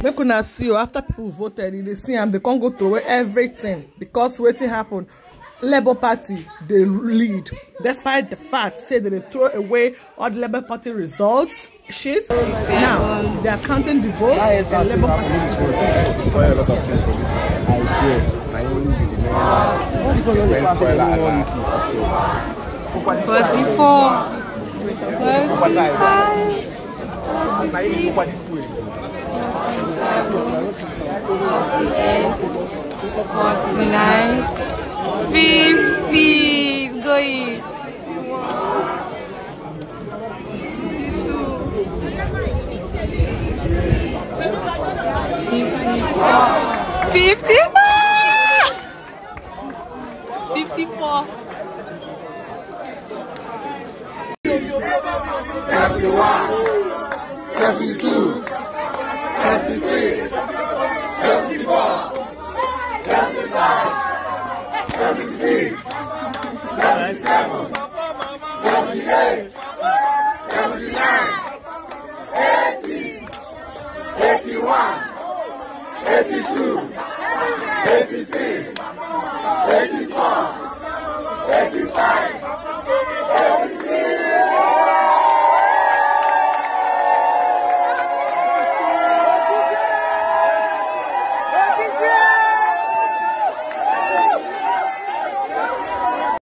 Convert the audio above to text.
Make una see you after people voted, they see they can't go throw away everything because waiting happen. Labour Party they lead, despite the fact say that they throw away all the Labour Party results sheets. Now they are counting the votes. And Labour Party I swear. 50 is going. 54. 54. 51. 52. 53. 74. 75. 76, 77, 78, 79, 80, 81, 82, 83.